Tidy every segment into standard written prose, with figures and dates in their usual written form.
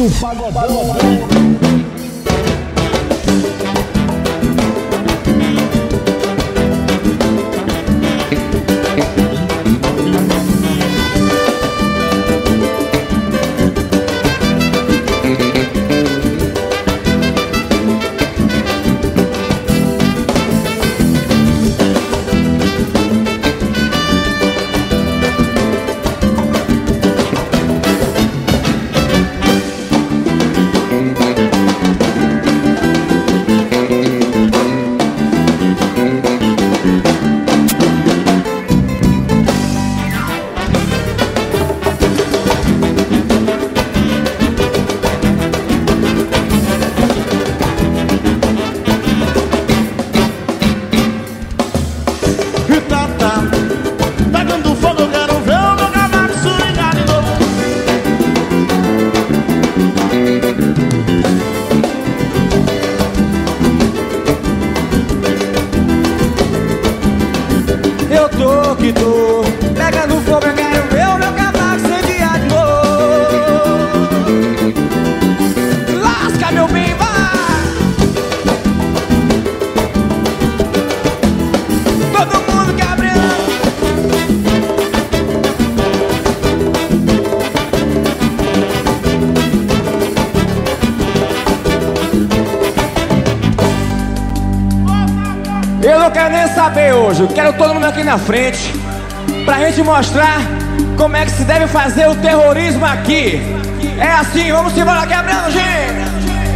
do pagodão. Pegando fogo, eu quero ver o meu cavaco incendiar de novo. Lasca, meu bem, vai! Todo mundo quebrando. Eu não quero nem saber hoje, eu quero todo mundo aqui na frente pra gente mostrar como é que se deve fazer o terrorismo aqui. É assim, vamos embora quebrando, gente.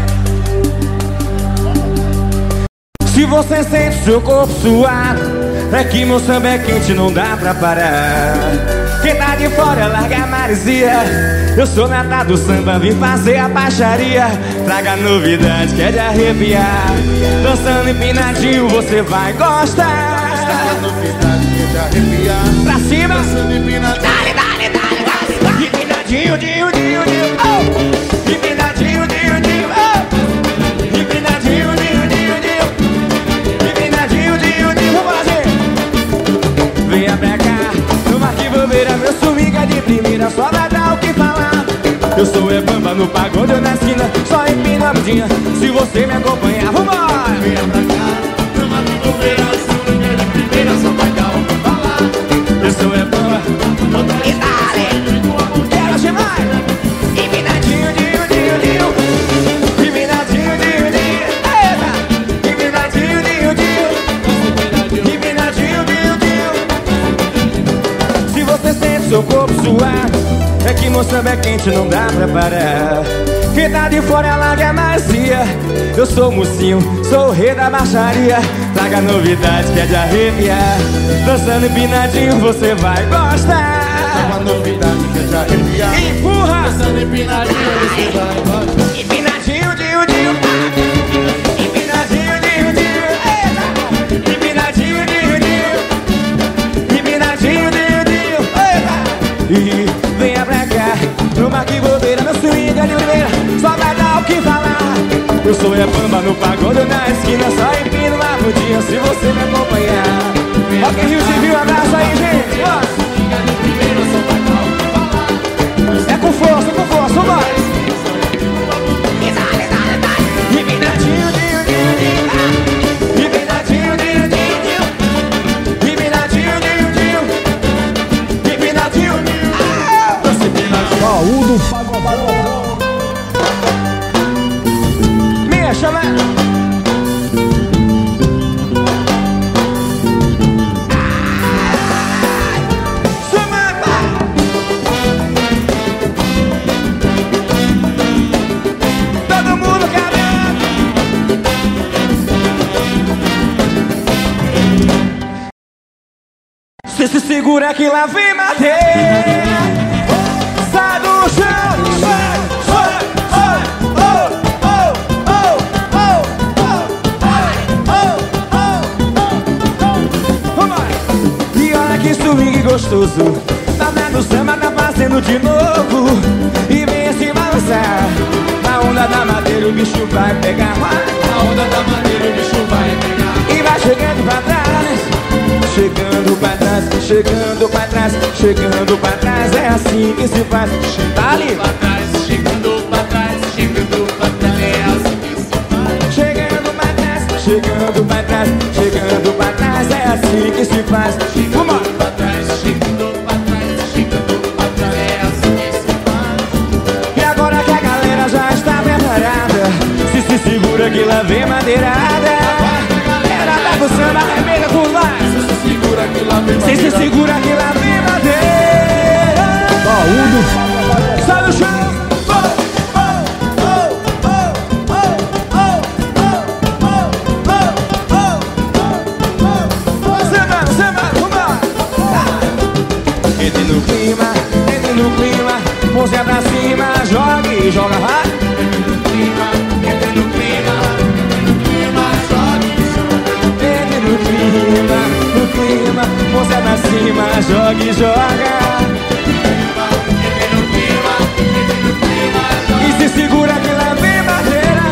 Se você sente seu corpo suar, é que meu samba é quente, não dá pra parar. Quem tá de fora larga a maresia. Eu sou nata do samba, vim fazer a baixaria. Traga novidade que é de arrepiar. Dançando empinadinho você vai gostar. Traga novidade que é de arrepiar. Pra cima, dançando empinadinho. Dale, dale, dale, dale. Empinadinho, dinho, dinho, dinho, oh. Empinadinho, dinho, dinho, oh. Empinadinho, dinho, dinho, dinho. Empinadinho, dinho, dinho. Vamos fazer. Venha pra cá, numa que bobeira, meu swing é de primeira, só vai dar o que falar. Eu sou bamba no pagode ou na esquina, só empina a mudinha, se você me acompanhar, vambora! Venha pra cá, numa que bobeira, meu swing é de primeira, só vai dar o que falar. Eu sou bamba, e dale! Quero chamar! Empinadinho, dinho, dinho, dinho. Empinadinho, dinho, dinho. Eita! Empinadinho, dinho, dinho. Empinadinho, dinho, dinho. Se você sente seu corpo suar, é que meu samba é quente, não dá pra parar. Quem tá de fora é larga a macia. Eu sou o mocinho, sou o rei da baixaria. Traga novidade que é de arrepiar. Dançando empinadinho você vai gostar. Traga novidade que é de arrepiar. Empurra! Dançando empinadinho você vai gostar. Empinadinho, dinho, dinho. Empinadinho, dinho, dinho. Empinadinho, dinho, dinho. Empinadinho, dinho, dinho. E venha pra cá, numa que bobeira, meu swing é de primeira, só vai dar o que falar. Eu sou bamba no pagode na esquina, só empino uma mudinha, se você me acompanhar. Ok, Rio Civil, abraço aí, gente. É com força, vambora. Empinadinho, dinho, dinho, dinho. Empinadinho, dinho, dinho, dinho. Empinadinho, dinho, dinho. Empinadinho, dinho. Baú do pagodão. Minha chama. Todo mundo querendo. Cê se segura que lá vem madeira. Sai do chão, sai, sai, sai, oh, oh, oh, oh, oh, oh. Vambora! E olha que swing gostoso. Tá vendo o samba, tá fazendo de novo. E vem se balançar. Na onda da madeira o bicho vai pegar. Na onda da madeira o bicho vai pegar. E vai chegando pra trás. Chegando pra trás, chegando pra trás, chegando pra trás. É assim que se faz. Tá ali. Chegando pra trás, trás, chegando pra trás. É assim que se faz. Vamos! E agora que a galera já está preparada, se segura que lá vem madeirada. Galera tá com samba, arrebenta com mais. Se segura que lá vem madeira. Se segura que lá vem madeira. Baú do Pagodão. Sai no chão. Entre no clima, mãozinha pra cima, joga e joga, vai. Entre no clima, joga e joga. Entre no clima, mãozinha pra cima, joga e joga. Entre no clima, joga. E se segura que lá vem madeira.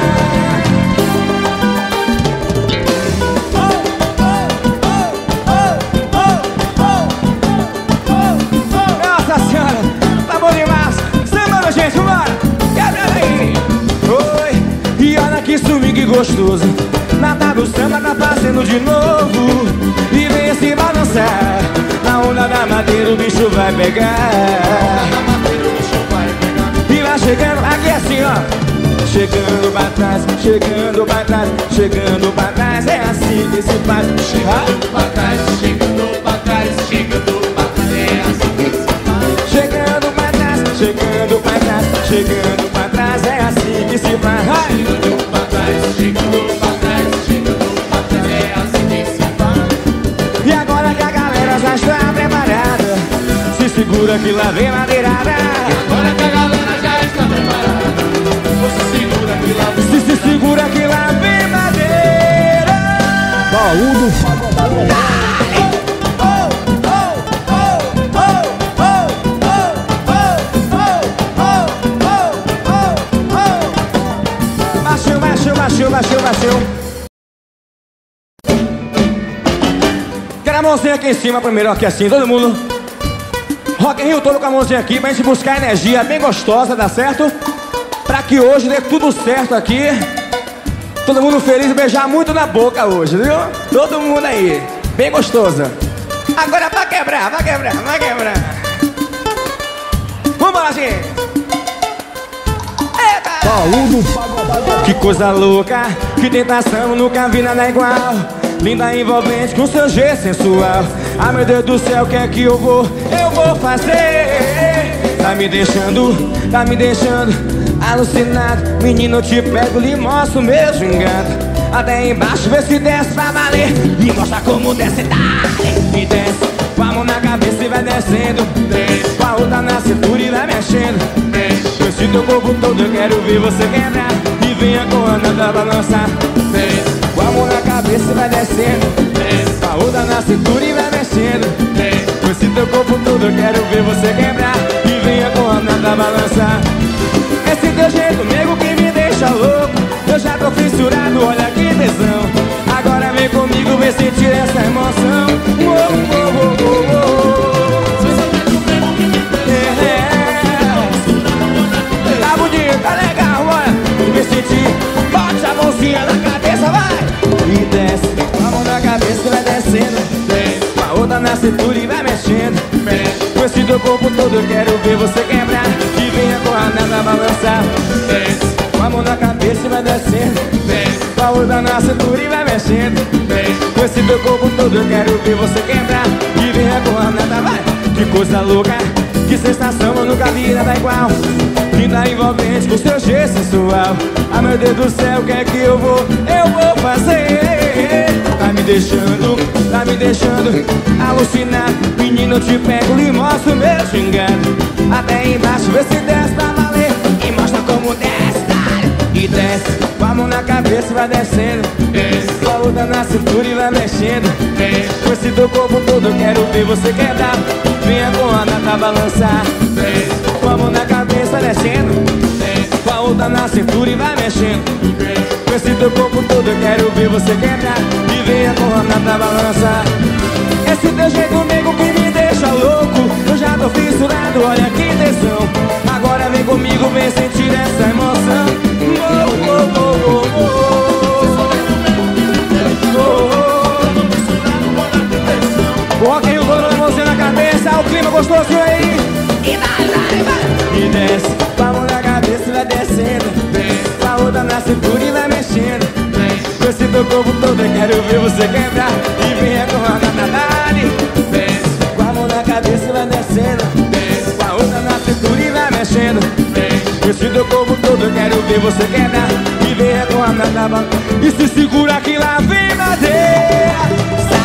Nossa senhora, tá bom demais. Semana, gente, vambora. Quebra aí. Oi, e olha que swing gostoso. Nada do samba tá fazendo de novo. E vem se balançar. Na onda da madeira o bicho vai pegar. E vai chegando, aqui assim, ó. Chegando pra trás, chegando pra trás, chegando pra trás. É assim que se faz. Chegando pra trás, chegando pra trás, chegando pra trás. É assim que se faz. Chegando pra trás, chegando pra trás, chegando pra trás. É assim que se faz. Chegando pra trás, chegando pra trás, chegando pra trás. É assim que se faz. E agora que a galera já está preparada, se segura que lá vem madeirada. Agora que a galera já está preparada, você segura que lá vem. Se segura que lá vem madeira. Baú do Pagodão. Baixou. Quero a mãozinha aqui em cima primeiro, aqui assim, todo mundo. Rock in Rio todo com a mãozinha aqui pra gente buscar energia bem gostosa, dá certo? Pra que hoje dê tudo certo aqui. Todo mundo feliz, beijar muito na boca hoje, viu? Todo mundo aí, bem gostosa. Agora pra quebrar, vai quebrar. Vambora, gente. Eita! Baú do Pagodão. Que coisa louca, que tentação, nunca vi nada igual. Linda, envolvente, com seu jeito sensual. Ah, meu Deus do céu, o que é que eu vou fazer? Tá me deixando alucinado. Menino, eu te pego, lhe mostro o meu gingado. Até embaixo, vê se desce pra valer. E mostra como desce, tá? E desce, com a mão na cabeça e vai descendo. Desce, com a outra na cintura e vai mexendo. Desce, com esse teu corpo todo eu quero ver você quebrar. E venha com a nada balançar. Desce, com a mão na cabeça e vai descendo. Desce, com a outra na cintura e vai mexendo. Desce, com esse teu corpo todo eu quero ver você quebrar. E venha com a nada balançar. Esse teu jeito, nego, que me deixa louco. Eu já tô fissurado, olha que tesão. Agora vem comigo, vem sentir essa emoção. Tá bonito, tá legal, bora. Vem sentir, bote a mãozinha na cabeça, vai. E desce, com a mão na cabeça vai descendo. Desce, com a outra na cintura e vai mexendo. Mexe, com esse teu corpo todo eu quero ver você quebrar. E venha com a nada balançar. Desce, com a mão na cabeça e vai descendo. Desce, com a outra na cintura e vai mexendo. Desce, com esse teu corpo todo eu quero ver você quebrar. E venha com a nada, vai. Que coisa louca, que sensação, eu nunca vi nada igual. Linda, envolvente, com seu jeito sensual. Ah, meu Deus do céu, o que é que eu vou fazer? Tá me deixando alucinado. Menino, eu te pego, lhe mostro o meu gingado. Até embaixo, vê se desce pra valer. E mostra como desce, e desce, com a mão na cabeça vai descendo. Desce, com a outra na cintura e vai mexendo. Desce, com esse teu corpo todo eu quero ver você quebrar. Venha com a nata balançar. Desce, com a mão na cabeça descendo. Desce, com a outra na cintura e vai mexendo. Desce, com esse teu corpo todo eu quero ver você quebrar. E venha com a nata balançar. Esse teu jeito, nego, que me deixa louco. Eu já tô fissurado, olha que tesão. Agora vem comigo, vem sentir essa emoção. Oh, oh, oh, oh, oh. Oh, oh. Rock in Rio, todo mundo mãozinha na cabeça. O clima gostosinho aí. E desce, com a mão na cabeça vai descendo. Com a outra na cintura e vai mexendo. Com esse teu corpo todo eu quero ver você quebrar. E venha com a Natadali. Com a mão na cabeça vai descendo. Com a outra na cintura e vai mexendo. Com esse teu corpo todo eu quero ver você quebrar. E venha com a Natadali. E se segura que lá vem madeira.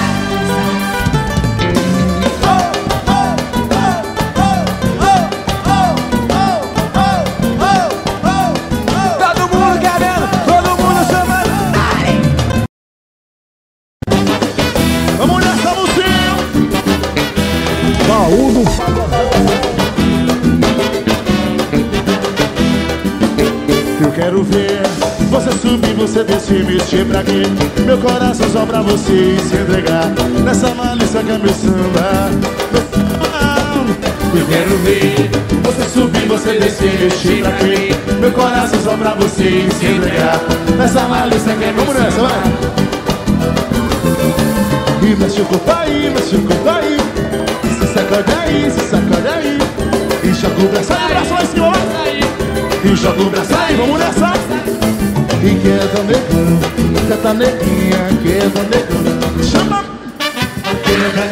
Baú do Pagodão. Eu quero ver você subir, você descer, mexer pra quê? Meu coração só pra você se entregar. Nessa malícia que é meu samba. Eu quero ver você subir, você descer, mexer pra quê? Meu coração só pra você se entregar. Nessa malícia que é meu samba. Vamos nessa, vai! E mexe o corpo aí, mexe o corpo aí. Se sacode aí, e joga o braço aí, braço lá em cima, e joga o braço aí, vamos nessa. E queda neguinha, queda negão, chama. Queda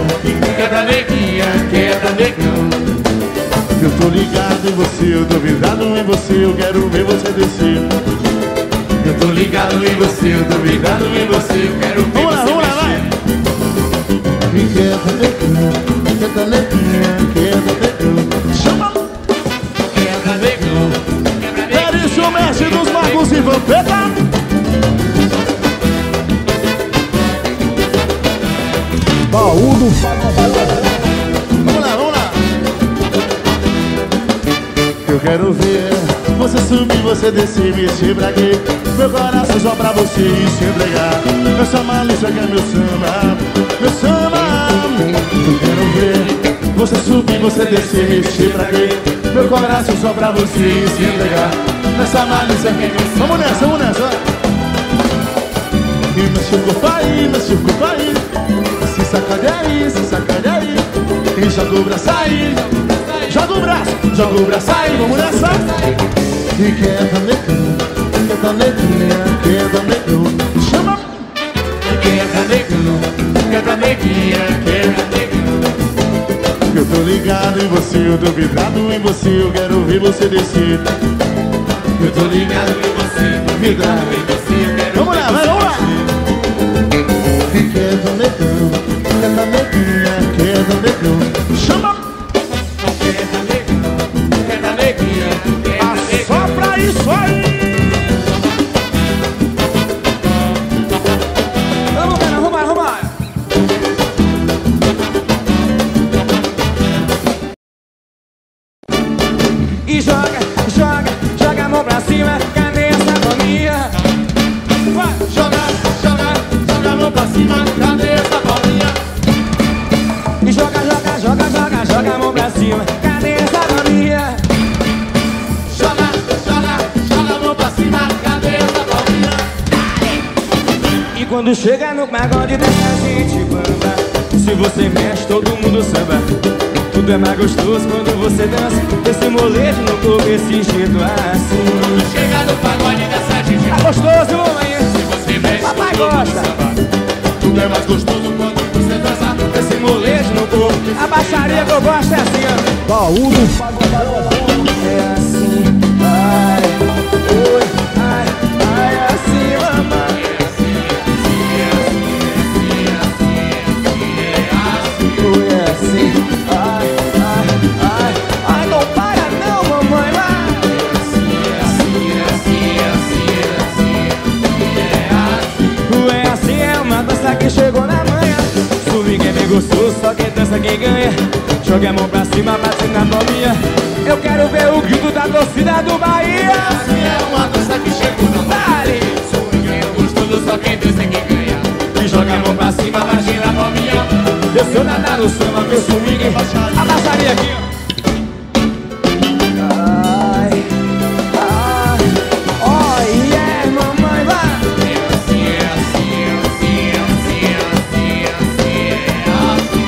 negão. Eu tô ligado em você, eu tô virado em você, eu quero ver você descer. Eu tô ligado em você, eu tô virado em você, eu quero ver você descer. Vamos lá, vai. E queda negão, chama. Queda negão. Era isso, o mestre dos magos e vampeta. Baú do Pagodão. Vamos lá. Eu quero ver você subir, você descer, mexer pra quê? Meu coração só pra você se entregar. Essa malícia que é meu samba, meu samba. Eu quero ver você subir, você descer, mexer pra quê? Meu coração só pra você se entregar. Nessa malícia que é meu samba. Vamos nessa. E mexe o corpo aí, se sacode aí, e joga o braço aí. Joga o braço aí, vamos nessa. E queda negão, chama. Queda neguinha. Eu tô ligado em você, eu tô vidrado em você, eu quero ver você descer. Eu tô ligado em você, tô vidrado em você, eu quero vamos ver lá, você vamos lá. E queda negão, chama. Queda neguinha. Assopra isso aí. Vamos. E joga a mão pra cima. Cadê essa bolinha? Vai, Joga a mão pra cima, cadê essa bolinha? e joga a mão pra cima. Cadê essa bolinha? Joga a mão pra cima, cadê essa bolinha? E quando chega no pagode deixa a gente bamba. Se você mexe, todo mundo samba. Tudo é mais gostoso quando você dança. Esse molejo no corpo, esse jeito assim. Chega no pagode dessa gente. Tá gostoso, mamãe? Se você mexe, Papai todo mundo gosta. samba. Tudo é mais gostoso quando você dança. Esse molejo no corpo. A baixaria que eu gosto é assim, ó. Baú do Pagodão. É assim, ai, oi, ai, assim, mamãe. Oi, é assim, ai, não para não, mamãe, vai. É assim, é uma dança que chegou na manhã. Swing é bem gostoso, só quem dança quem ganha. Joga a mão pra cima, bate na palminha. Eu quero ver o grito da torcida do Bahia. Assim é uma dança que chegou na Dale! Swing é gostoso, só quem dança quem ganha. E joga a mão pra cima, bate na palminha. Desceu nadar no samba, meu swing. A baixaria aqui, ó. Oh yeah, mamãe, vai!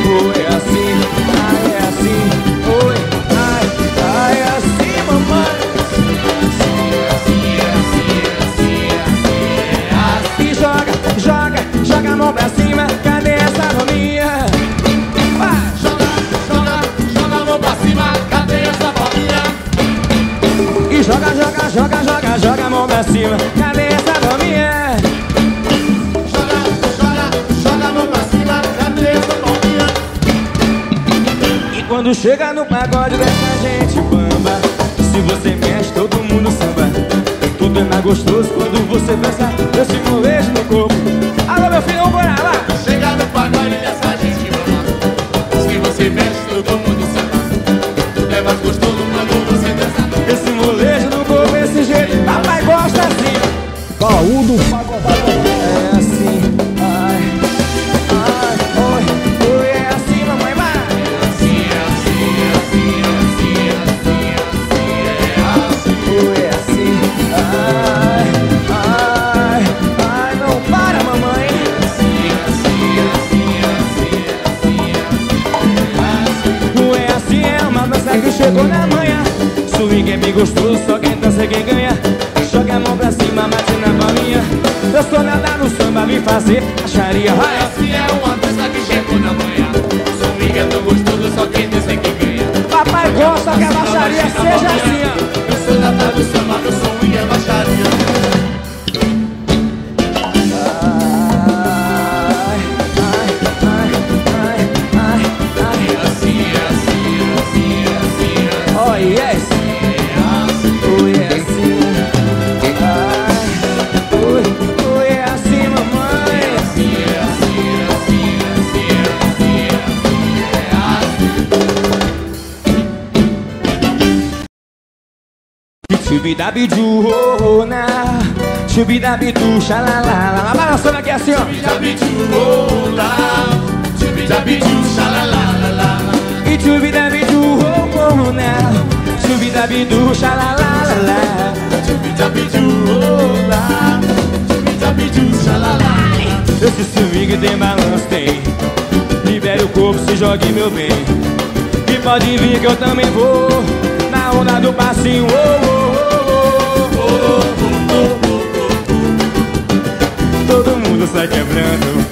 quando chega no pagode dessa gente bamba. Se você mexe, todo mundo samba. Tudo é mais gostoso quando você dança esse molejo no corpo. Alô, meu filho, vamos lá, lá. Chega no pagode dessa gente bamba. Se você mexe, todo mundo samba. Tudo é mais gostoso quando você dança Esse molejo no corpo, esse jeito, papai gosta assim. Baú do pagodão. É assim, ai, ai, oi, oi, é assim, mamãe, vai. assim, assim, assim, assim, assim, assim, é assim. Oi, é assim, ai, ai, ai, não para, mamãe. Assim, assim, assim, assim, assim, Oi, é assim, é uma dança que chegou na manhã. Swing é bem gostoso, só quem dança é quem ganha. Joga a mão pra cima, bate na bolinha. Eu sou nada no samba, vim fazer baixaria. Vai! assim é uma dança que chegou na manhã. Swing é tão gostoso, só quem dança é quem ganha. Papai gosta que a baixaria seja assim, ó. Eu sou nada do samba, meu swing é baixaria. Ai, ai, ai, ai, ai, ai. Assim, assim, assim, assim, Oh, yes! Oh, é assim. Ai, oi, oi, é assim, mamãe. assim, assim, assim, assim, assim. Chubidabiduna, chubidabidu, xalalala. Balançando aqui assim, ó. Chubidabidu-ola, chubidabidu, xalalalala. E chubidabiduna, chubidabidu, xalalala. Chubidabidu-ola, chubidabidu, xalalala. Esse swing tem balanço, tem. Libere o corpo, se jogue, meu bem. E pode vir que eu também vou na onda do passinho. Oh, oh, oh, oh, oh. Todo mundo sai quebrando.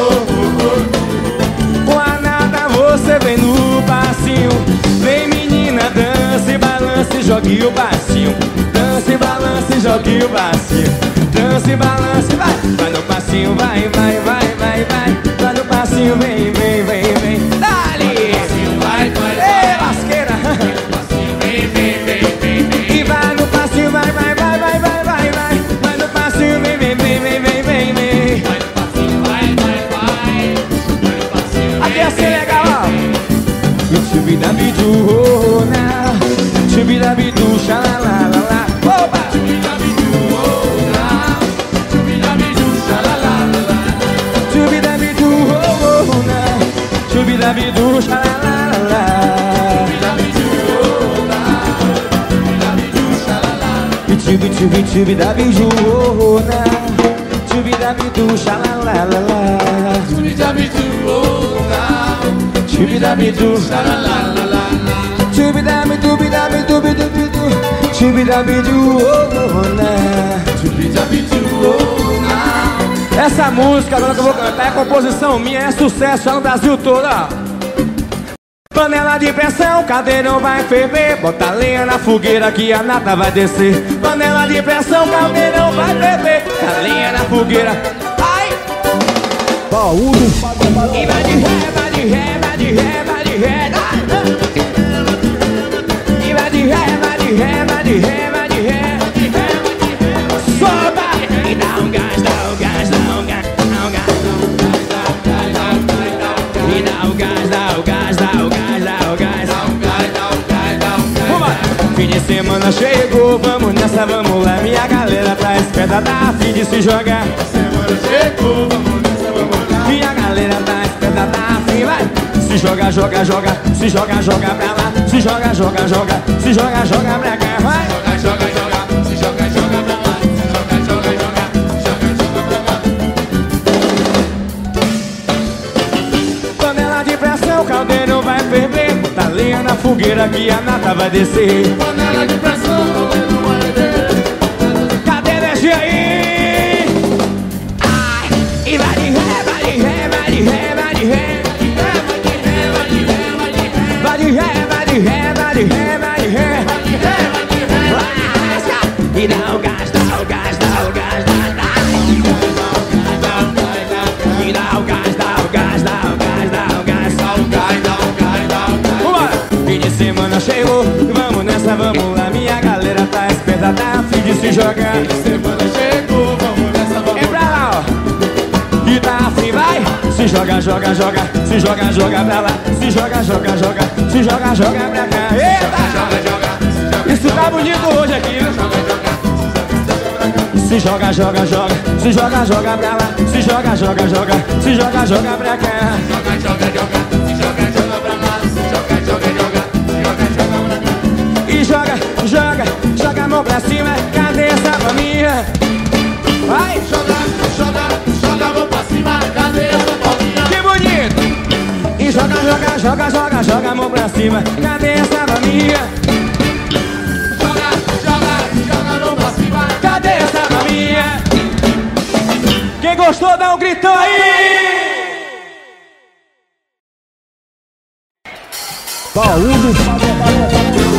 Com a nada você vem no passinho. Vem menina, dança e balance, jogue o passinho. Dança e balance, jogue o passinho. Dança e balance, vai. Vai no passinho, vai, vai, vai, vai, vai. Vai no passinho, vem, vem, vem, vem. Dali! Vai, vai, Ei, lasqueira! vem, vem, vem, vem, vem. E vai no passinho, vai, vai, vai, vai, vai, vai, vai. Vai no passinho, vem, vem, vem, vem, vem, vem, vem. Vai no passinho, vai, vai, vai. Vai no passinho, Aqui é assim legal, ó. Chubidabiduna, chubidabidu, xalalalala. Opa! chubidabidu-ola, chubidabidu, xalalalala. Chubidabiduna, chubidabidu, xalalalala. Chubidabidu-ola, chubidabidu, xalalalala. E chubidabiduna, chubidabidu, xalalalala. Chubidabidu-ola, Chubidabidu, xalalalala. chubidabidu, chubidabidu, Chubidabidu-ola. Essa música agora que eu vou cantar é composição minha, é sucesso já no Brasil todo, ó. Panela de pressão, caldeirão vai ferver. Bota lenha na fogueira que a nata vai descer. Panela de pressão, caldeirão vai ferver. Bota lenha na fogueira. Ai! Baú do pagodão. E vai de ré, vai de ré, vai de ré, vai de ré. E vai de ré, vai de ré, vai de ré, vai de ré. Soba! E dá um gás, dá um gás, dá um gás, dá um gás. E dá um gás, dá um gás, dá um gás, dá um gás. Vambora! Fim de semana chegou, vamos nessa, vamos lá. Minha galera tá esperta, tá a fim de se jogar. Semana chegou, vamos nessa, vamos lá. Minha galera tá esperta, tá a fim, vai. Se joga, joga, joga, se joga, joga pra lá. Se joga, joga, joga, se joga, joga pra cá, vai. Joga, joga, joga, se joga, joga pra lá. Se joga, joga, joga, joga, joga pra lá. Panela de pressão, caldeirão vai ferver. Bota lenha na fogueira que a nata vai descer. Panela de pressão, não vai ver. Cadê a energia aí? Ai, e vai de ré, vai de ré, vai de ré, vai de ré. Vai de ré, vai de ré, vai de ré, vai de ré. E dá o gás, dá o gás, dá o gás, dá, dá. E dá o gás, dá o gás, dá o gás, dá o gás. Dá um gás, dá um gás, dá um gás. Vambora! chegou, vamos nessa, vamos lá. Minha galera tá esperta, tá a fim de se jogar. Semana chegou, vamos nessa, vamos É pra lá, ó. E tá a fim, vai. Se joga, joga, joga. Se joga, joga pra lá. Se joga, joga, joga. Se joga, joga pra cá. Eita! joga, joga. Isso tá bonito hoje aqui, viu? Joga, joga. Se joga, joga, joga. Se joga, joga pra lá. Se joga, joga, joga. Se joga, joga pra cá. Joga, joga, joga. Se joga, joga pra lá. Se joga, joga, joga. Se joga, joga pra cá. E joga, joga, joga a mão pra cima. Cadê essa maminha? Vai! Joga, joga, joga a mão pra cima. Cadê essa palminha? Que bonito! E joga, joga, joga, joga, joga a mão pra cima. Cadê essa maminha? Joga, joga, joga a mão pra cima. Cadê essa maminha? Quem gostou, dá um gritão aí! Baú do Pagodão.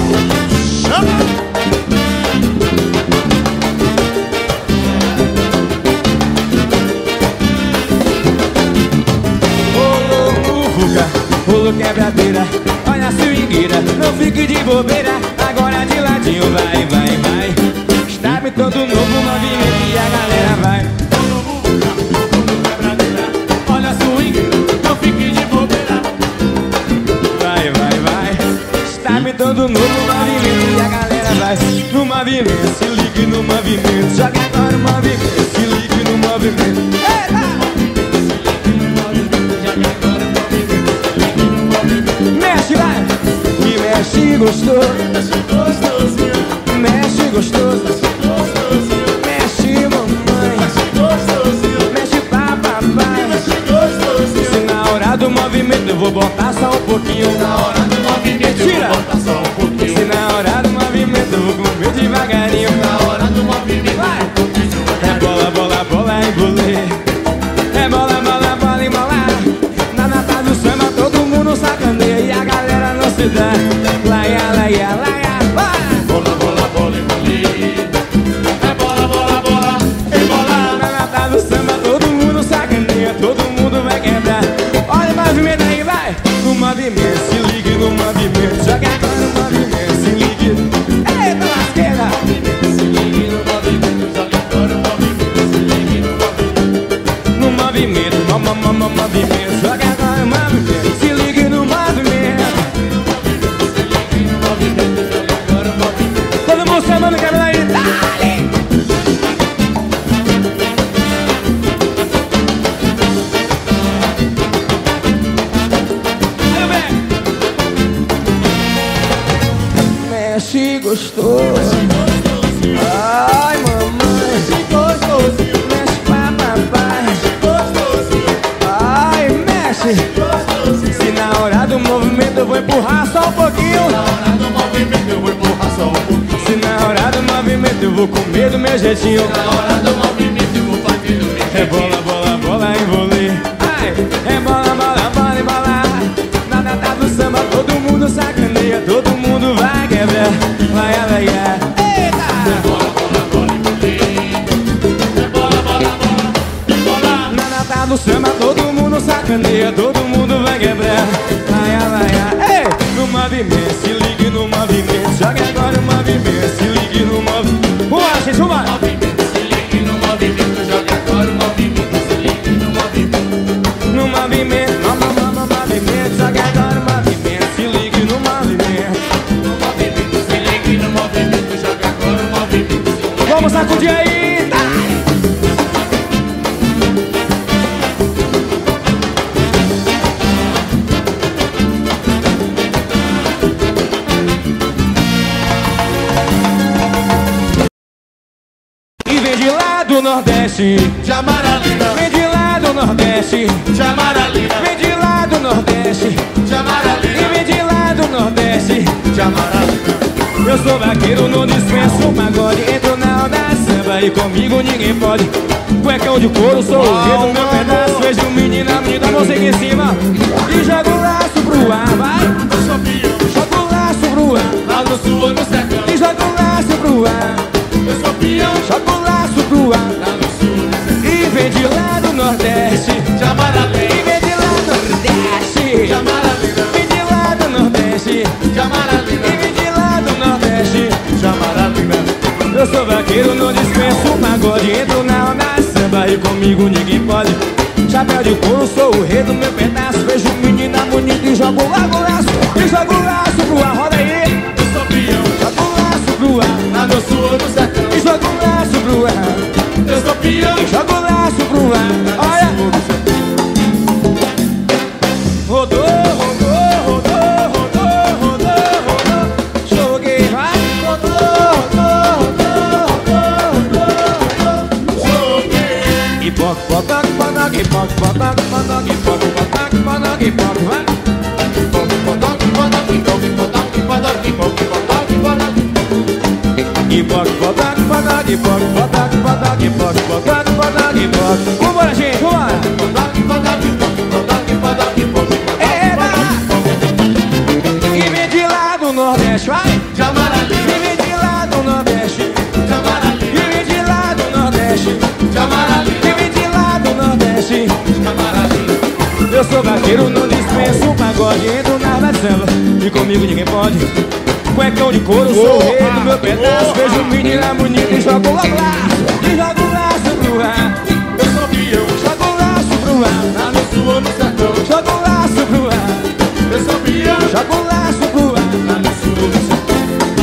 Rolo quebradeira, olha a swingueira. Não fique de bobeira, agora de ladinho, vai, vai, vai. Está me todo novo movimento e a galera vai. Olha a swing, não fique de bobeira. Vai, vai, vai. Está me todo novo movimento e a galera vai. No movimento, se ligue no movimento. Joga agora o movimento, se ligue no movimento. Eita! Mexe, vai! E mexe gostoso. Mexe gostosinho. Mexe gostoso. Mexe gostosinho. Mexe, mamãe. Mexe gostosinho. Mexe, papai. Mexe gostosinho. Se na hora do movimento eu vou botar só um pouquinho. Na hora do movimento eu Tira. vou botar só um pouquinho. Se na hora do movimento eu vou comer devagarinho. Na hora do movimento Vai. eu vou comer É devagarinho. bola, bola, bola e bolê. É bola, bola, bola e bola. Na nata do samba todo mundo sacaneia e a galera não se dá. Laia, laia, laia, vai. Bola, bola, bola e bola. É bola, bola, bola e bola. Na nata do samba todo mundo sacaneia, todo mundo vai quebrar. Olha o movimento aí, vai. No movimento, se ligue no movimento. Joga agora no movimento, se ligue. Eita, lasqueira. Se ligue no movimento, joga agora o movimento. Se ligue no movimento. No movimento, movimento. Joga agora no movimento, se ligue no movimento. Se ligue no movimento, joga agora o movimento. Todo mundo chamando o cabelo aí, dale! Aí, bem. Mexe gostoso. Ai, mamãe. Mexe gostosinho. Mexe pra papai. Gostosinho. Ai, mexe. Gostosinho. Se na hora do movimento eu vou empurrar só um pouquinho. Na hora do movimento eu vou empurrar só um pouquinho. Se na hora do movimento eu vou comer do meu jeitinho. Na hora do movimento eu vou fazer do meu É jeitinho. bola, bola, bola e vôlei. Ai, é bola, bola, bola e bola. Na data do samba todo mundo sacaneia, todo mundo vai quebrar. Vai, vai, vai. Eita! Bola, bola, bola e bola. É bola, bola, bola e bola. Na data do samba todo mundo sacaneia, todo mundo vai quebrar. Vai, vai, vai. Ei! No movimento, se ligue no movimento. Joga agora o movimento, se ligue no movimento. Vamos, gente, vamos! Movimento, se ligue no movimento, joga agora o movimento. Se ligue no movimento. No movimento, movimento. Joga agora o movimento, se ligue no movimento. No movimento, se ligue no movimento, joga agora o movimento. Vamos sacudir aí! E vem de lá do Nordeste, Jamaralina, vem de lá do Nordeste, Jamaralina, vem de lá do Nordeste, e Jamaralina, vem de lá do Nordeste. Jamaralina. Eu sou vaqueiro, não dispenso pagode. Entro na onda samba e comigo ninguém pode. Cuecão de couro, sou o rei do meu pedaço. Vejo menina, menina, você aqui em cima. E joga o laço pro ar, vai. Eu sou peão, Joga o laço pro ar. lá no sul ou no sertão. E joga o laço pro ar. Eu sou peão, Joga o laço pro ar. lá no sul ou no sertão. E vem de lá do Nordeste. E Jamaralina, vem de lá do Nordeste. Jamaralina, Vem de lá do Nordeste. E Jamaralina, Sair comigo ninguém pode. Chapéu de couro, sou o rei do meu pedaço. Vejo menina bonita e jogo logo o laço. E jogo o laço pro ar, roda aí. Eu sou peão, Jogo o laço pro ar. lá no sul ou no sertão. E jogo o laço pro ar. Eu sou peão, E jogo o laço pro ar. Olha. Rodou, rodou, rodou, rodou, rodou, rodou. Joguei, vai. Rodou, rodou, rodou, rodou, rodou. joguei. E poc, poc, poc, e poc, poc, poc, e poc, poc, poc, e poc, vai. E poc, poc, poc, e poc, poc, poc, e poc, poc, poc, e poc. Vambora, gente, vambora. E vem de lá do Nordeste, vai. E vem de lá do Nordeste. E vem de lá do Nordeste. E vem de lá do Nordeste. Eu sou vaqueiro, não dispenso um pagode. Entro na samba e comigo ninguém pode. Cuecão de couro, sou o rei do meu pedaço. Vejo menina bonita e jogo logo laço. E jogo o laço pro ar. Eu sou peão, Jogo o laço pro ar. lá no sul ou no sertão. Jogo o laço pro ar. Eu sou peão, Jogo o laço pro ar. lá no sul ou no sertão.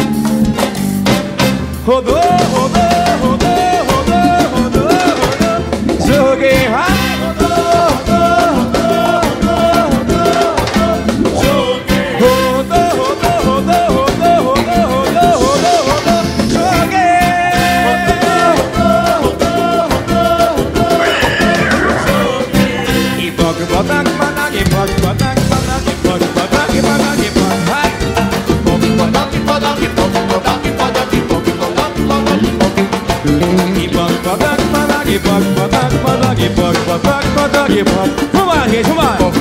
Rodou, rodou, rodou, rodou, rodou, rodou. Joguei, vai. Rodou, rodou, rodou, rodou, rodou. Joguei. Rodou, rodou, rodou, rodou, rodou, rodou, rodou, rodou. Joguei. E toque, bota, bota, e bota, bota, bota, e bota, bota, e bota, e bota, vai. E bota, bota, bota, e bota, bota, bota, e bota, bota, bota, e bota. Vambora, gente, vambora.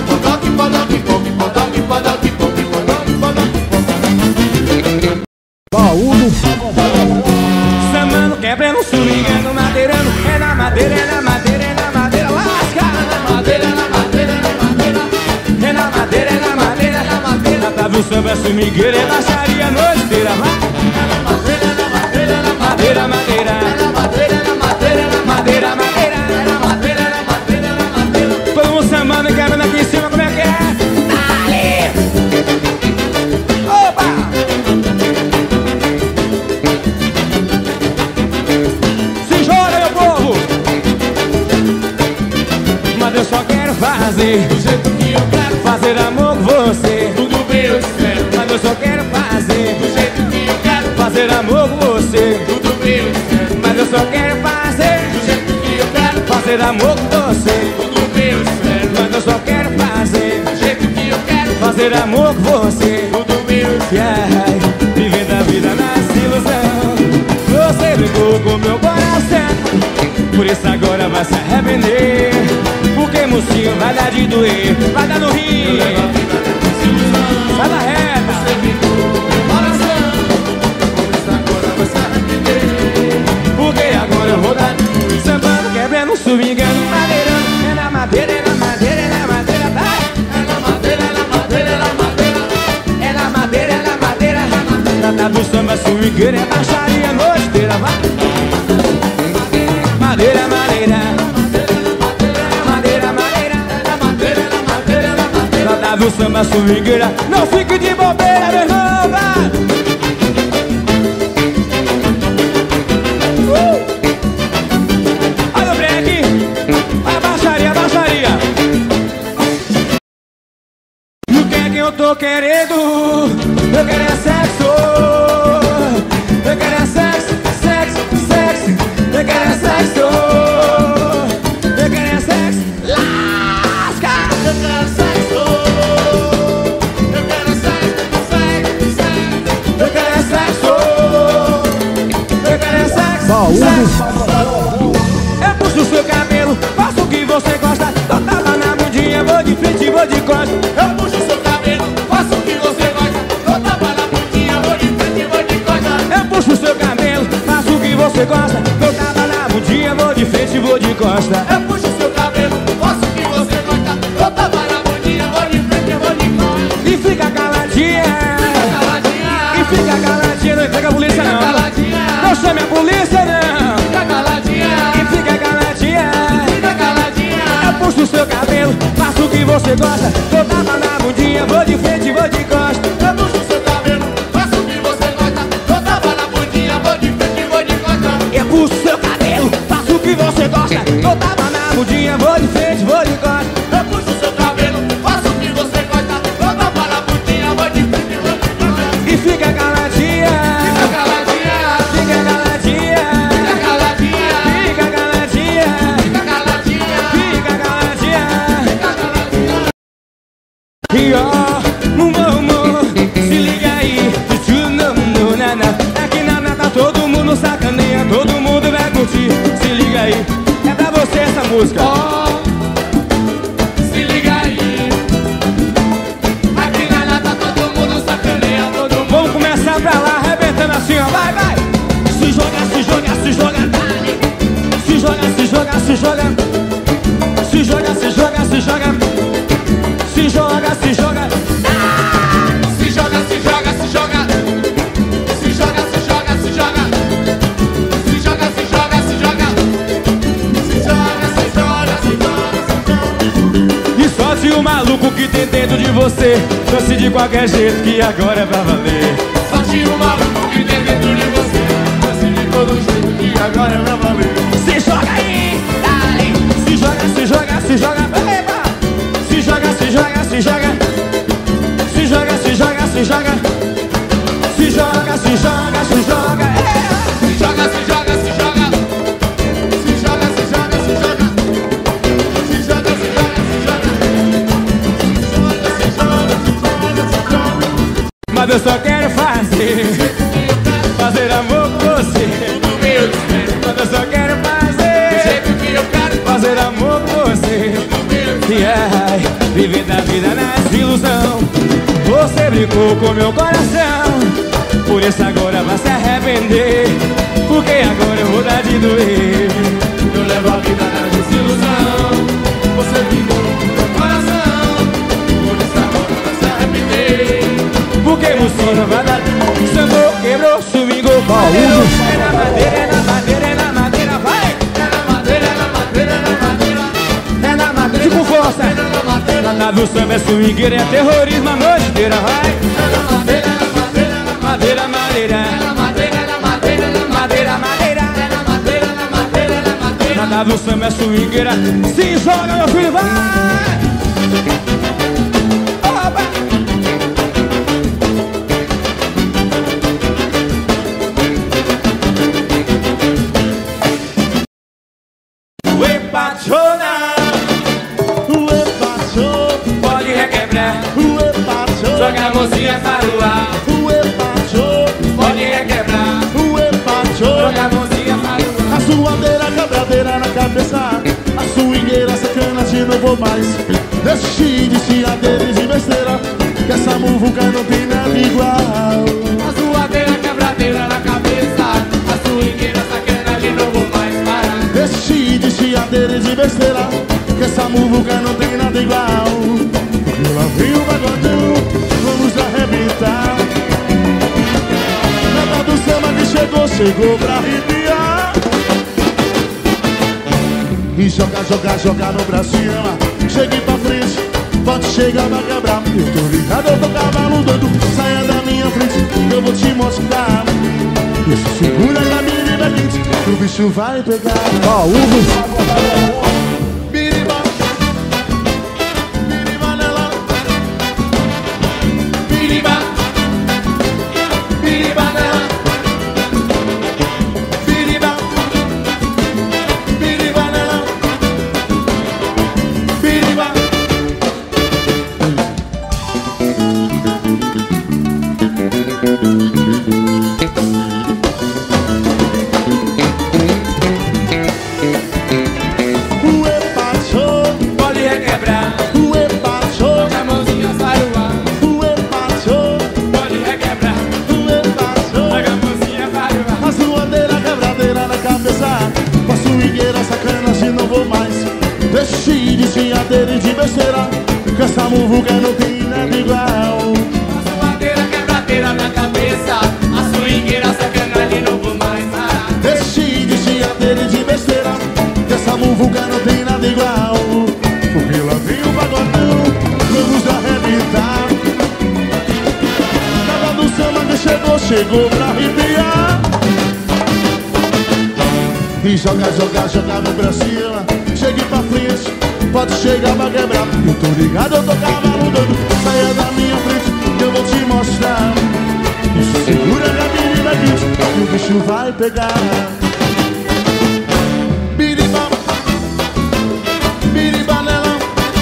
Baú do Pagodão. Samando, quebrando, swingando, madeirando. É na madeira, é na madeira, é na madeira. Lasca! É na madeira, é na madeira, é na madeira. É na madeira, é na madeira, é na madeira. Tá do samba, é swingueira, é baixaria, noiteira. Vai! Madeira, madeira. Madeira, madeira, madeira. Todo mundo sambando e quebrando aqui em cima, como é que é? Dale! Opa! Se joga, meu povo! Mas eu só quero fazer Do jeito que eu quero, fazer amor com você. tudo bem eu espero. Mas eu só quero fazer Do jeito que eu quero, fazer amor com você. tudo bem eu espero. Mas eu só quero fazer Do jeito que eu quero, fazer amor com você. tudo bem eu espero. Mas eu só quero fazer Do jeito que eu quero, fazer amor com você. tudo bem eu espero. Yeah, vivendo a vida nessa ilusão. Você brincou com meu coração, por isso agora vai se arrepender. Porque mocinho vai dar de doer, vai dar no rim. Sai da reta. Você brincou com meu coração, por isso agora vai se arrepender. Porque agora eu vou dar sambando, quebrando, swingando, madeirando. É na madeira, é na madeira, é na madeira, vai. É na madeira, é na madeira, é na madeira. É na madeira, é na madeira, é na madeira. Tá do samba, swingueira, é baixaria, noiteira, vai. Madeira, madeira. Madeira, madeira. Tá do samba, swingueira. Não fique de bobeira, meu irmão, vai. Olha o break. Vai, baixaria, baixaria. E o que é que eu tô querendo? Eu quero é sexo. Eu quero é sexo, sexo, sexo. Eu quero é sexo. Eu quero é sexo. Lasca! Eu quero sexo. Eu quero sexo, sexo, sexo. Eu quero é sexo. Eu quero é sexo. Baú do Sexo. Pagodão. Eu puxo o seu cabelo, faço o que você gosta. Tô tapa na bundinha, vou de frente, vou de costas. Eu puxo seu cabelo, faço o que você gosta. Eu tapa na bundinha, vou de frente, vou de costas. Eu puxo o seu cabelo, faço o que você gosta. Eu tapa na bundinha, vou de frente, vou de costa. Eu puxo seu cabelo, faço o que você gosta. Eu tapa na bundinha, vou de frente, vou de costas. E fica caladinha. Caladinha, E fica caladinha, não entrega a polícia não. caladinha, Não chame a polícia não. fica caladinha. E fica caladinha. você gosta. Tô tapa na bundinha, vou de frente, vou de costa. Eu puxo seu cabelo, faço o que você gosta. Tô tapa na bundinha, vou de frente, vou de costa. Eu puxo seu cabelo, faço o que você gosta. Tô tapa na bundinha, vou de frente, vou de costa. Eu puxo seu cabelo, faço o que você gosta. Tô tapa na bundinha, vou de frente, vou de costa. E fica caladinha, Fica caladinha, fica caladinha, fica caladinha, fica caladinha, fica caladinha, fica caladinha. fica caladinha. E ó, amor, se liga aí. Aqui na nata todo mundo sacaneia, todo mundo vai curtir. Se liga aí, é pra você essa música. Se liga aí. Aqui na nata todo mundo sacaneia, todo mundo. Vamos começar pra lá, arrebentando assim, ó. Vai, vai. Se joga, se joga, se joga, dale. Se joga, se joga, se joga. Se joga, se joga, se joga. Se joga, se joga. Se joga, se joga, se joga. Se joga, se joga, se joga. Se joga, se joga, se joga. Se joga, se joga, se joga, se joga. E solte o maluco que tem dentro de você. Dance de qualquer jeito que agora é pra valer. Só tinha um maluco que tem dentro de você. Dance de todo jeito que agora é pra valer. Se joga aí, dale. Se joga, se joga, se joga. Eba. Se joga, se joga, se joga. Se joga, se joga, se joga. Se joga, se joga, se joga. Se joga, se joga, se joga. Se joga, se joga, se joga. Se joga, se joga, se joga. Se joga, se joga, se joga. Mas eu só quero fazer amor com você. Tudo meu desespero. Mas eu só quero Do jeito que eu quero fazer amor com você. Tudo meu desespero. E ai, vivendo a vida na desilusão. Você brincou com meu coração. Por isso agora vai se arrepender. Porque agora eu vou dar de doer. Eu levo a vida na desilusão. Você ficou no meu coração. Por isso agora vai se arrepender. Porque você não vai dar. Sambou, quebrou, swingou, baú. É na madeira, é na madeira, é na madeira, vai. É na madeira, é na madeira, é na madeira. É na madeira, com força. É na madeira, Nada do samba é swingueira, é terrorismo a noite inteira, vai. é na madeira, é na madeira, é na Madeira, madeira. É na madeira, é na madeira, é na Madeira, madeira. É na madeira, é na madeira, é na madeira. Nada do samba é swingueira. Se joga, meu filho, vai. Opa. Ué, patrona, pode requebrar. Joga a mãozinha para o ar. Pode requebrar. Joga a mãozinha para o ar. A suadeira, quebradeira na cabeça. A swingueira sacana de não vou mais. Deixe de chiadeira e de besteira, que essa muvuca não tem nada igual. A suadeira, quebradeira na cabeça. A swingueira sacana de novo mais parar. Deixe de chiadeira e de besteira, que essa muvuca não tem nada igual. Porque lá vem o pagodão, vamos arrebentar. Nada do samba que chegou pra arrepiar. E joga no pra cima. Chegue pra frente, pode chegar pra quebrar. Eu tô ligado, eu tô cavalo doido. Saia da minha frente, eu vou te mostrar. Isso segura a menina quente, que o bicho vai pegar. Ó, Biriba, biriba nela. Biriba, biriba nela. Biriba, biriba nela. Biriba. Pode requebrar. Joga a mãozinha para o ar. Pode requebrar. Joga a mãozinha para o ar. A suadeira, quebradeira na cabeça. A swingueira sacana se não vou mais. Deixe de chiadeira e de besteira, que essa muvuca não tem nada igual. A suadeira, quebradeira na cabeça. A swingueira sacana de novo mais parar. Deixe de chiadeira e de besteira, que essa muvuca não tem nada igual. Porque lá vem o pagodão, chegou pra arrepiar. E joga, joga, joga meu pra cima. Chegue pra frente, pode chegar pra quebrar. Eu tô ligado, eu tô cavalo doido. Saia da minha frente, que eu vou te mostrar. Isso segura a menina quente, que o bicho vai pegar. Biribam, biribanelão.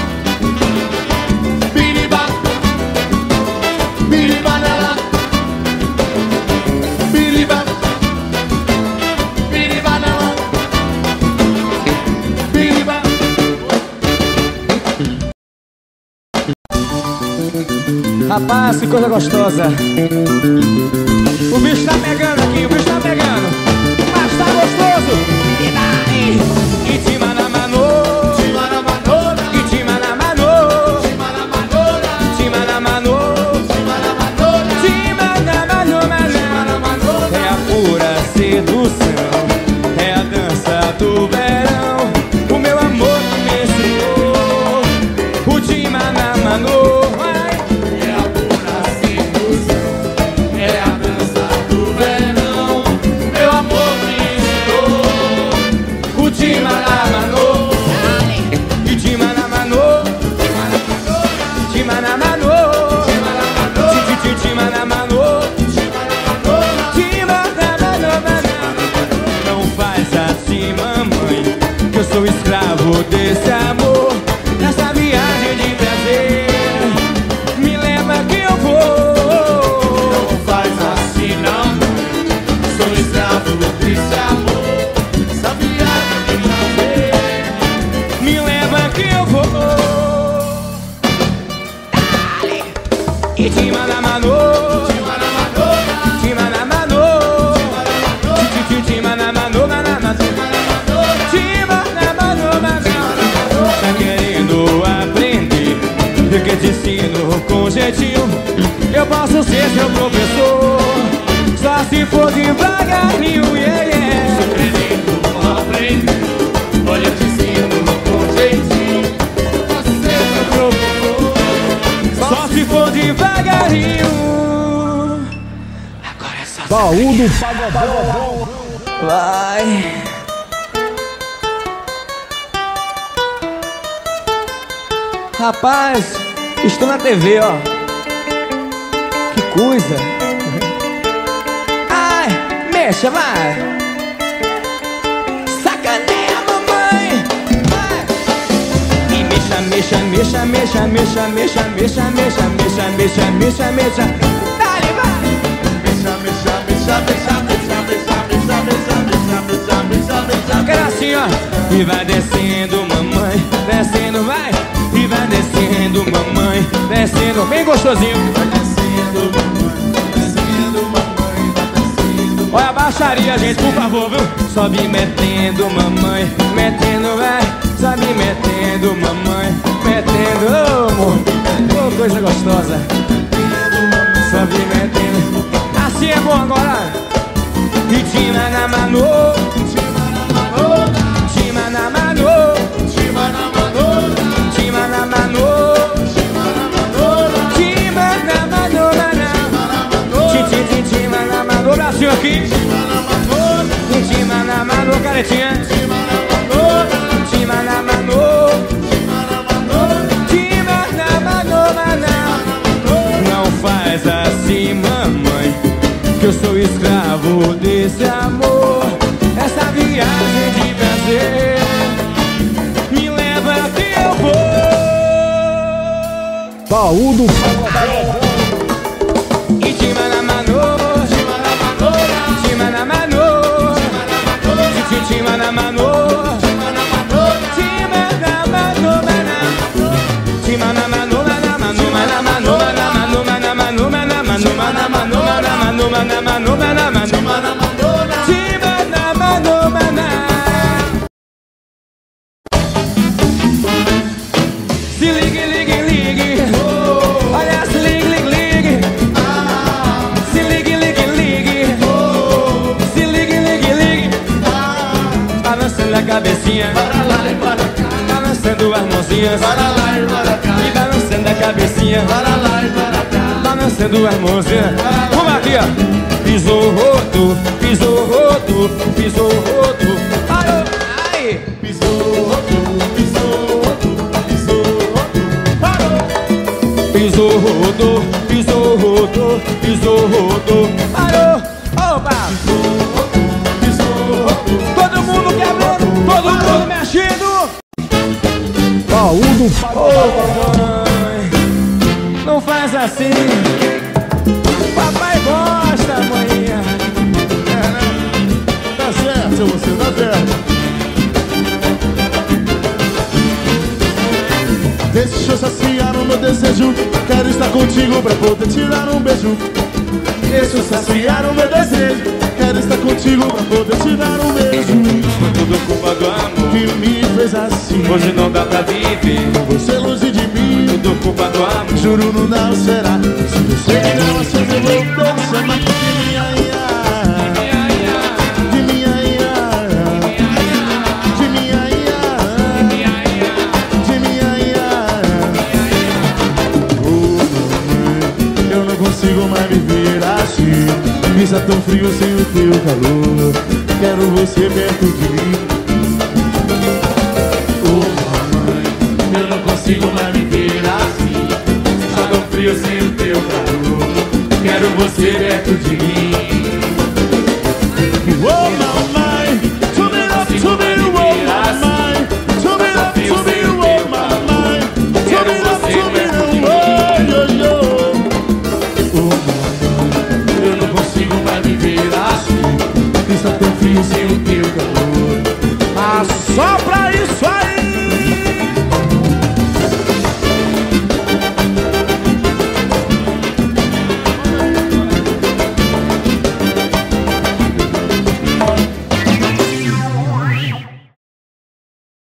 Biribam, biribanelão. Biribam, biribanelão. Biribam. Rapaz, que coisa gostosa. O bicho tá pegando aqui, o bicho tá pegando. Mas tá gostoso. E daí? E tima na manô, Tima na manora, e tima na manô, tima na manora, tima na manô, tima na manora, tima na manô, tima na manora. é a pura sedução, é a dança do verão. O meu amor me ensinou. O tima na manô. É a pura sedução, é a dança do verão. Meu amor me ensinou. O tima na manô, e tima na manô, tima na manô, tima na manô, tima na manô. Não faz assim, mamãe, que eu sou escravo desse amor. Nessa viagem de prazer, me leva que eu vou. Não faz assim não, sou escravo desse amor. Essa viagem de prazer, Me leva que eu vou. E tima na manô, tima na manora, tima na manô, tima na manô, na manô, tima na manô, na manô. Tá querendo aprender? Eu que te ensino com jeitinho. Eu posso ser seu professor, só se for devagarinho, yeah, yeah. querendo aprender. Olha, eu te ensino com jeitinho. Você é meu professor. Só se for devagarinho. Agora é só Baú do Pagodão. vai. Rapaz, estou na TV, ó. Que coisa. Ai, mexa, vai. Sacaneia, mamãe. Vai. E mexa, mexa, mexa, mexa, mexa, mexa, mexa, mexa, mexa, mexa, mexa, mexa. Dale, vai. Mexa, mexa, mexa, mexa, mexa, mexa, mexa, mexa, mexa, mexa, mexa, mexa. Eu quero assim, ó. E vai descendo, mamãe. Descendo, vai. E vai descendo, mamãe. Descendo, bem gostosinho. Vai descendo, mamãe, vai descendo. Olha a baixaria, gente, por favor, viu? Sobe metendo, mamãe. Metendo, vai. Sobe metendo, mamãe. Metendo, ô, amor. Ô, coisa gostosa. Sobe metendo. Assim é bom agora. E tima na manô. Tima na manô. Tima na manora, Tima na manô. tima na manora, Tima na manô, tima na manô. Brasil aqui. tima na manora, Tima na manô, caretinha. tima na manora, Tima na manô. tima na manora, Tima na manô, maná. Não faz assim, mamãe, que eu sou escravo desse amor. Essa viagem de prazer me leva que eu vou. Baú do Pagodão. E tima na manô, tima na manora, tima na manô, tima na manô, tima na manora, tima na manô, maná. Tima na manô, maná, manô, maná, manô, maná, manô, maná, manô, maná, manô, maná, manô, maná, manô, maná, manô, maná, manô, tima na manora, tima na manô, maná. Se ligue, ligue, ligue. Olha, se ligue, ligue, ligue. Se ligue, ligue, ligue. Se ligue, ligue, ligue. Balançando a cabecinha, para lá e para cá, balançando as mãozinhas, para lá e para cá, e balançando a cabecinha, para lá e para cá, balançando as mãozinhas. Vamos aqui, ó. pisou rodo, pisou rodo, pisou rodo. Parou, aí. Pisou, parou. Pisou rodo, pisou rodo, pisou rodo. Parou, opa. Todo mundo quebrando, todo mundo mexendo. Baú do Pagodão. Não faz assim. Papai gosta, manhã. Tá certo, seu você, tá certo. Deixa eu saciar o meu desejo. Quero estar contigo pra poder tirar um beijo. Deixa eu saciar o meu desejo. Quero estar contigo pra poder tirar um beijo. Foi tudo culpa do amor Que me fez assim. hoje não dá pra viver. Você longe de mim. Tudo culpa do amor. Juro não dá, será? Se você me der uma chance eu vou dançar mais de minha ia. De minha ia. De minha ia. De minha ia. Oh, mamãe, eu não consigo mais viver assim. Está tão frio sem o teu calor. Quero você perto de mim. Oh, mamãe, eu não consigo mais viver assim. Está tão frio sem o teu calor. Quero você perto de mim. Oh, mamãe, to me up, oh, mamãe. To me up, oh, mamãe. To me up, eu não consigo mais viver assim. Está tão frio sem o teu calor. Assopra isso aí!